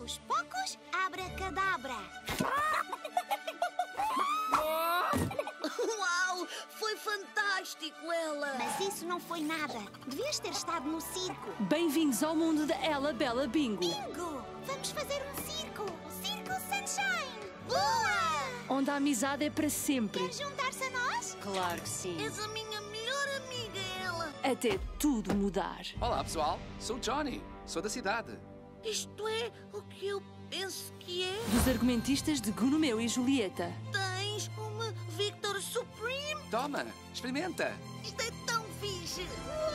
Hocus pocus, abracadabra. Uau! Foi fantástico, Ela! Mas isso não foi nada. Devias ter estado no circo. Bem-vindos ao mundo da Ela Bela Bingo, Bingo! Vamos fazer um circo! Circo Sunshine! Boa! onde a amizade é para sempre, Quer juntar-se a nós? claro que sim, És a minha melhor amiga, Ela! até tudo mudar. Olá, pessoal. Sou o Johnny. Sou da cidade. Isto é o que eu penso que é? Dos argumentistas de Gonomeu e Julieta. Tens uma Victor Supreme? Toma, experimenta. Isto é tão fixe!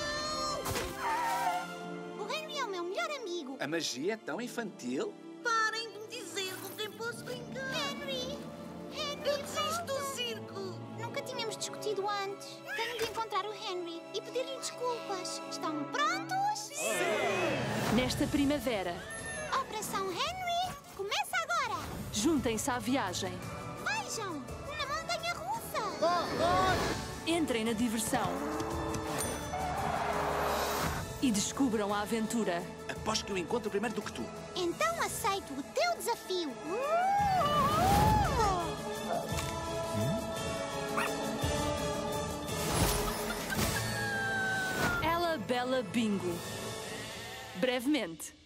O Henry é o meu melhor amigo. A magia é tão infantil. Parem de me dizer com quem posso brincar! Henry! Henry, Eu desisto do circo! nunca tínhamos discutido antes. Tenho de encontrar o Henry e pedir-lhe desculpas. Estão prontos? Nesta primavera, Operação Henry começa agora. juntem-se à viagem. Vejam, uma montanha-russa. Entrem na diversão e descubram a aventura. Aposto que eu encontro primeiro do que tu. Então aceito o teu desafio. Ela Bela Bingo. Brevemente.